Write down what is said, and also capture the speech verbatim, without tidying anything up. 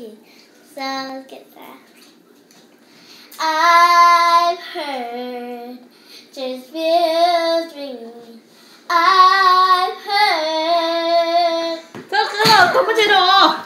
G. So let's get that. I've heard church bells ringing. I've heard. Thơ cơ, không có chế độ.